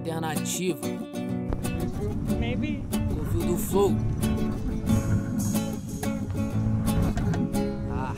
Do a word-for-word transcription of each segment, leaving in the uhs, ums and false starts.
alternativa. Maybe. Ouviu do flow. Ah.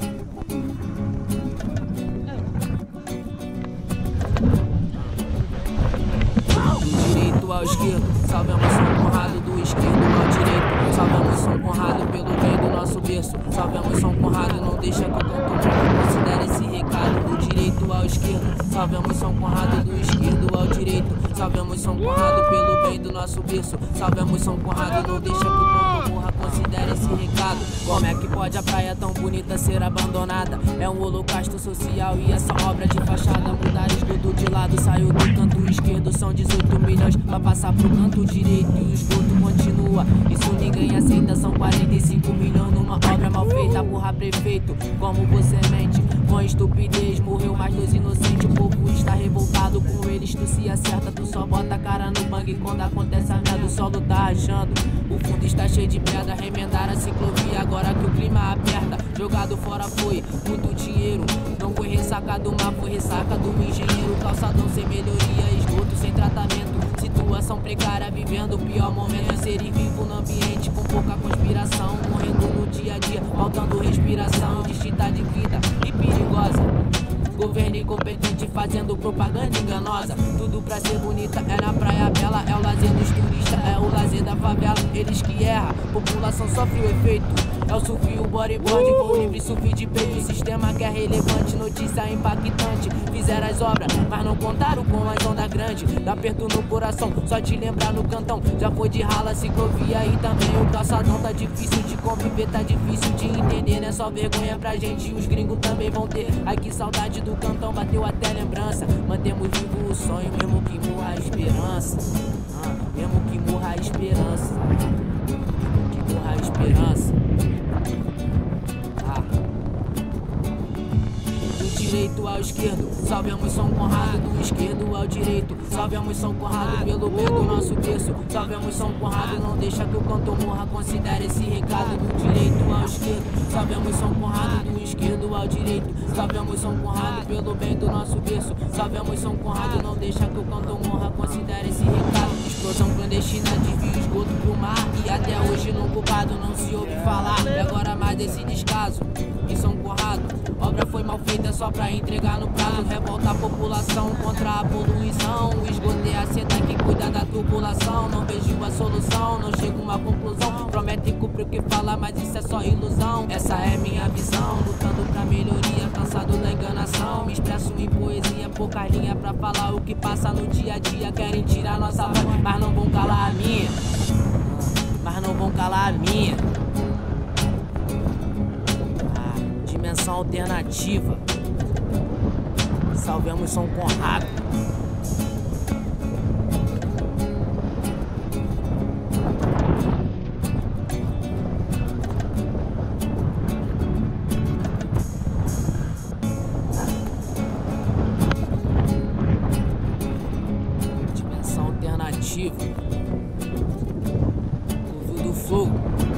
Do direito ao esquerdo, salve a moção Conrado. Do esquerdo ao direito, salve a moção Conrado. Pelo bem do nosso berço, salve a moção Conrado. Não deixa que o canto morra, considere esse recado. Do direito ao esquerdo, salve a moção Conrado. Do esquerdo ao direito, salve a moção Conrado. Pelo bem do nosso berço, salve a moção Conrado. Não deixa que o canto morra, considere esse recado. Como é que pode a praia tão bonita ser abandonada? É um holocausto social e essa obra de fachada. Mudar esgoto de lado, saiu do canto esquerdo. São dezoito milhões pra passar pro canto direito e o esgoto continua. Isso ninguém aceita, são quarenta e cinco milhões numa obra mal feita. Porra, prefeito, como você mente com estupidez, morreu mais dois inocentes. O povo está revoltado com eles, tu se acerta, tu só bota a cara no bang. Quando acontece a merda, o solo tá rachando, o fundo está cheio de pedra. Remendar a ciclovia agora que o clima aperta. Jogado fora foi muito dinheiro, não foi ressaca do mar, foi ressaca do engenheiro. Calçadão sem melhoria, esgoto sem tratamento, situação precária, vivendo o pior momento. Inserir vivo no ambiente com pouca conspiração, morrendo no dia a dia, faltando respiração. Distinta de vida e perigosa, governo incompetente fazendo propaganda enganosa. Tudo pra ser bonita é na praia bela, é o lazer dos turistas, é o lazer da favela. Eles que erram, população sofre o efeito. É o surf e o bodyboard, voo livre, surf de peito. O sistema que é relevante, notícia impactante. Fizeram as obras, mas não contaram com as ondas grandes. Dá aperto no coração, só te lembrar no cantão. Já foi de rala, ciclovia e também o calçadão. Tá difícil de conviver, tá difícil de entender. Não é só vergonha pra gente, os gringos também vão ter. Ai que saudade do cantão, bateu até lembrança. Mantemos vivo o sonho, mesmo que morra a esperança. ah, Mesmo que morra a esperança. Mesmo que morra a esperança. Direito ao esquerdo, salve a moção Conrado. Do esquerdo ao direito, salve a moção Conrado. Pelo bem do nosso berço, salve a moção Conrado. Não deixa que o canto morra, considere esse recado. Do direito ao esquerdo, salve a moção Conrado. Do esquerdo ao direito, salve a moção Conrado. Pelo bem do nosso berço, salve a moção Conrado. Não deixa que o canto morra, considere esse recado. Explosão clandestina, desvio esgoto pro mar, e até hoje no culpado não se ouve falar. E agora mais desse descaso em São Conrado, obra foi mal feita só pra entregar no prazo. Revolta a população contra a poluição. O esgoto é a seta que cuida da tubulação. Não vejo a solução, não chego a uma conclusão. Promete cumprir o que fala, mas isso é só ilusão. Essa é minha visão, lutando pra melhoria, cansado da enganação. Me expresso em poesia, poucas linhas pra falar o que passa no dia a dia. Querem tirar nossa voz, mas não vão calar a minha. Mas não vão calar a minha. Dimensão alternativa, salve a moção Conrado. Dimensão alternativa, ouviu do flow.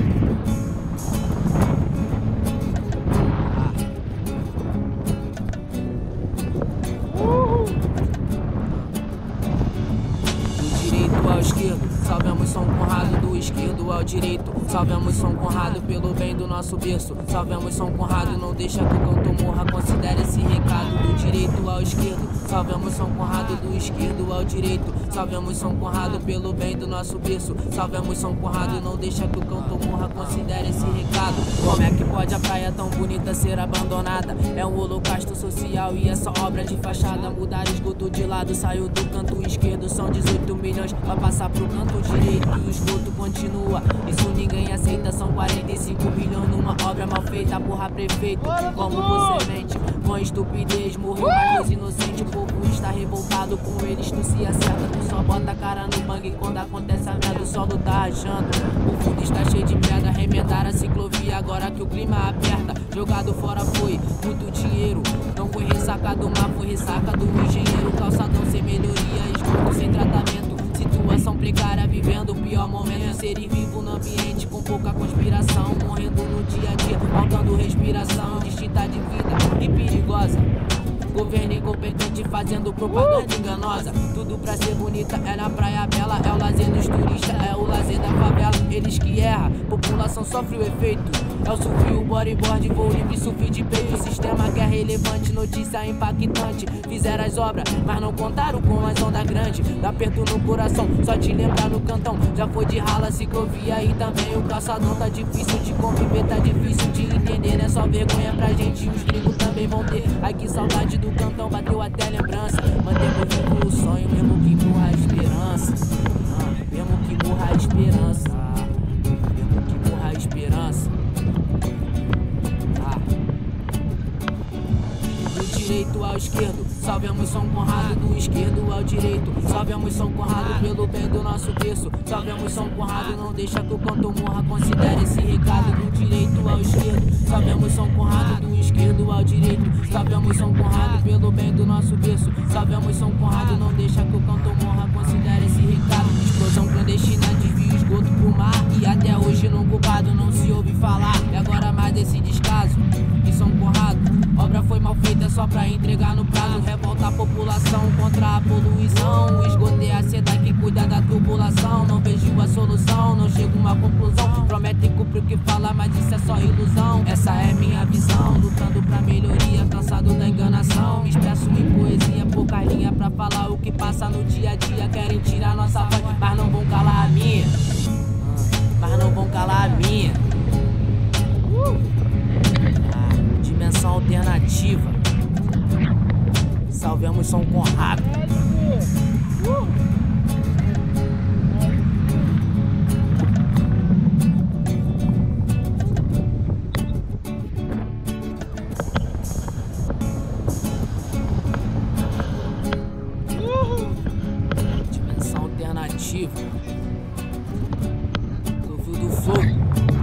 Ao esquerdo, salve a moção Conrado. Do esquerdo ao direito, salve a moção Conrado. Pelo bem do nosso berço, salve a moção Conrado. Não deixa que o canto morra, considere esse recado. Do direito ao esquerdo, salve a moção Conrado. Do esquerdo ao direito, salve a moção Conrado. Pelo bem do nosso berço, salve a moção Conrado. Não deixa que o canto morra, considere esse recado. Como é que pode a praia tão bonita ser abandonada? É um holocausto social e essa obra de fachada. Mudar esgoto de lado, saiu do canto esquerdo. São dezoito milhões pra passar pro canto direito e o esgoto continua. Isso ninguém aceita, são quarenta e cinco milhões numa obra mal feita. Porra, prefeito, como você mente com estupidez, morreu mais dois inocentes. O povo está revoltado com eles, tu se acerta, tu só bota a cara no bang. Quando acontece a merda, o solo tá rachando, o fundo está cheio de pedra. Remendar a ciclovia agora que o clima aperta. Jogado fora foi muito dinheiro, não foi ressaca do mar, foi ressaca do engenheiro. Calçadão sem melhoria, esgoto sem tratamento, situação precária, vivendo o pior momento. Inserir vivo no ambiente com pouca conspiração, morrendo no dia a dia, faltando respiração. Distinta de vida e perigosa, Governo incompetente fazendo propaganda enganosa. Tudo pra ser bonita é na praia bela, é o lazer dos turistas, é o lazer da favela. Eles que erram, população sofre o efeito. É o surf, o bodyboard, voo livre, surf de peito. Sistema que é relevante, notícia impactante. Fizeram as obras, mas não contaram com as ondas grandes. Dá aperto no coração, só te lembrar no cantão. Já foi de rala, ciclovia e também o calçadão. Tá difícil de conviver, tá difícil de entender. Não é só vergonha pra gente, os gringos também vão ter. Ai que saudade do cantão, bateu até lembrança. Mantemos vivo o sonho, mesmo que morra a esperança. ah, Mesmo que morra a esperança. ah, Mesmo que morra a esperança. Direito ao esquerdo, salvemos São Conrado. Do esquerdo ao direito, salvemos São Conrado. Pelo bem do nosso berço, salvemos São Conrado. Não deixa que o canto morra, considere esse recado. Do direito ao esquerdo, salvemos São Conrado. Do esquerdo ao direito, salvemos São Conrado. Pelo bem do nosso berço, salvemos São Conrado. Não deixa que o canto morra, considere esse recado. Explosão clandestina, desvio esgoto pro mar. E até hoje no culpado não se ouve falar. E agora mais desse descaso em São Conrado. Obra foi mal feita só pra entregar no prazo. Revolta a população contra a poluição. O esgoto é a seda que cuida da tubulação. Não vejo a solução, não chego a uma conclusão. Promete cumprir o que fala, mas isso é só ilusão. Essa é minha visão, lutando pra melhoria, cansado da enganação. Me expresso em poesia, pouca linha pra falar o que passa no dia a dia. Querem tirar nossa voz, mas não vão calar a minha. Mas não vão calar a minha. Dimensão alternativa, salvemos São Conrado. Dimensão alternativa, do fio do fogo.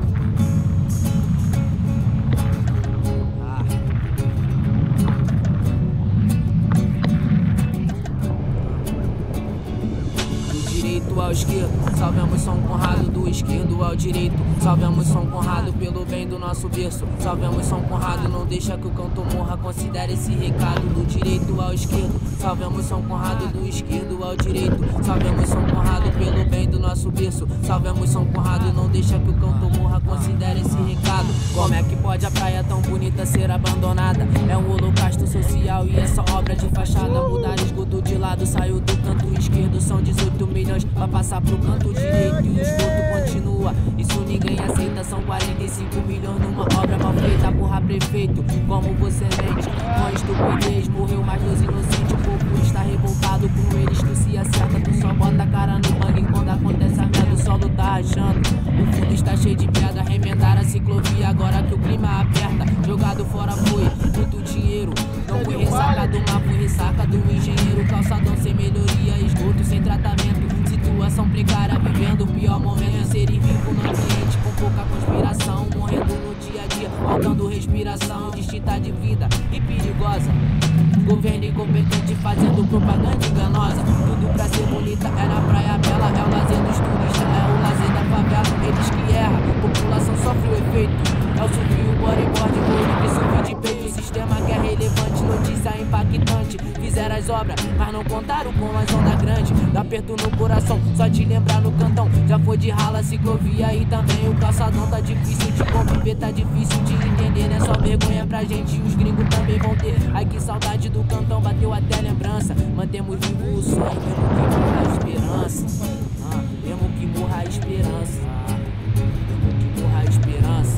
Ao esquerdo, salvemos São Conrado. Do esquerdo ao direito, salvemos São Conrado. Pelo bem do nosso berço, salvemos São Conrado. Não deixa que o canto morra, considere esse recado. Do direito ao esquerdo, salvemos São Conrado. Do esquerdo ao direito, salvemos São Conrado. Pelo bem do nosso berço, salvemos São Conrado. Não deixa que o canto morra, considere esse recado. Como é que pode a praia tão bonita ser abandonada? É um holocausto social e essa obra de fachada. Mudar esgoto de lado, saiu do canto esquerdo. São dezoito milhões pra passar pro canto direito e o esgoto continua. Isso ninguém aceita, são quarenta e cinco milhões numa obra mal feita. Porra, prefeito, como você mente? Com estupidez, morreu mais dois inocentes. O povo está revoltado com eles, tu se acerta. Tu só bota a cara no mangue quando acontece a merda, o solo tá rachando. O fundo está cheio de pedra, remendar a ciclovia. Agora que o clima aperta, jogado fora foi muito dinheiro. Não fui ressacado, mas fui ressaca do engenheiro. Calçadão sem melhoria, esgoto sem tratamento. Situação precária, vivendo o pior momento. Ser vivo no ambiente com pouca conspiração. Morrendo no dia a dia, faltando respiração. Distinta de vida e perigosa. Governo incompetente fazendo propaganda enganosa. Tudo pra ser bonita é na praia bela. É o lazer dos turistas, é o lazer da favela. Eles que erram, população sofre o efeito. É o surf, o bodyboard, voo livre, surf de peito. Sistema que é relevante, notícia impactante. Fizeram as obras, mas não contaram com as ondas grandes. Dá aperto no coração, só te lembrar no cantão. Já foi de rala, ciclovia e também o calçadão. Tá difícil de conviver, tá difícil de entender. Não é só vergonha pra gente, os gringos também vão ter. Ai que saudade do cantão, bateu até lembrança. Mantemos vivo o sonho, mesmo que morra a esperança. ah, Mesmo que morra a esperança. ah, Mesmo que morra a esperança.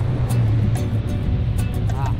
ah.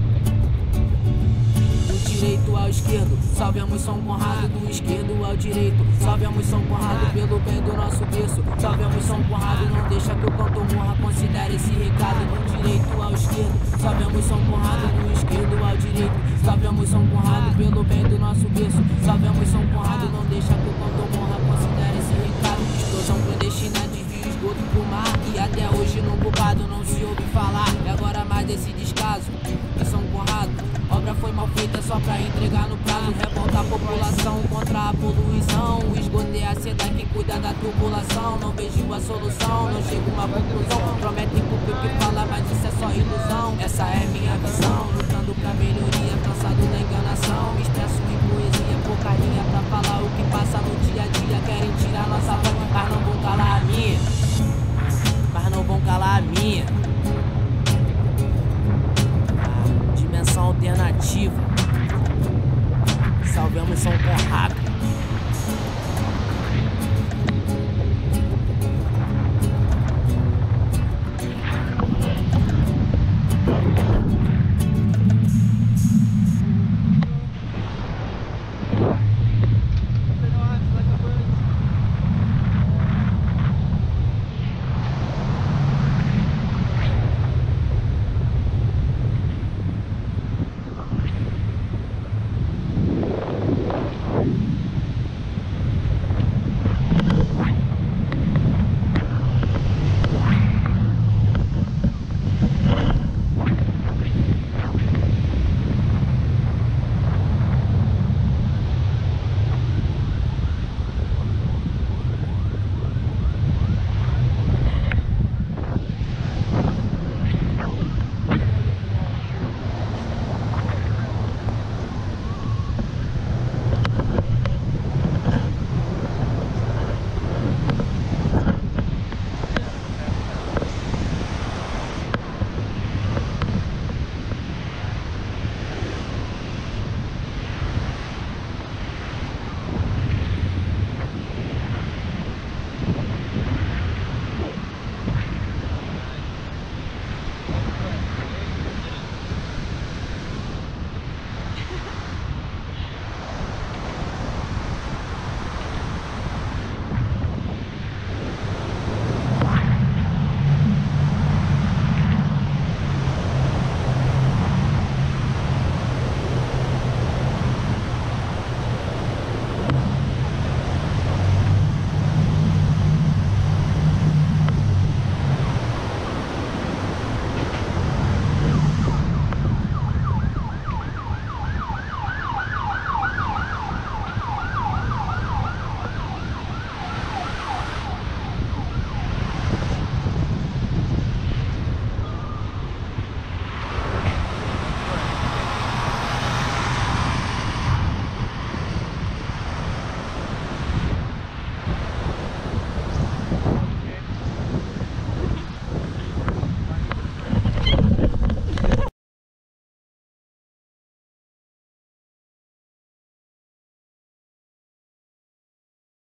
Do direito ao esquerdo, salvemos São Conrado. Do esquerdo ao direito, salvemos São Conrado. Pelo bem do nosso berço, salvemos São Conrado. Não deixa que o canto morra, considere esse recado. Do direito ao esquerdo, salvemos São Conrado. Do esquerdo ao direito, salvemos São Conrado. Pelo bem do nosso berço, salvemos São Conrado. Não deixa que o canto morra, considere esse recado. Explosão clandestina, desvio esgoto pro mar. E até hoje no culpado não se ouve falar. E agora mais desse descaso em São Conrado. Obra foi mal feita só pra entregar no prazo. Revolta a população contra a poluição. O esgoto é a seda que cuida da tubulação. Não vejo a solução, não chego a uma conclusão. Promete cumprir o que fala, mas isso é só ilusão. Essa é minha visão, lutando pra melhoria, cansado da enganação. ativa. Salvemos São Conrado.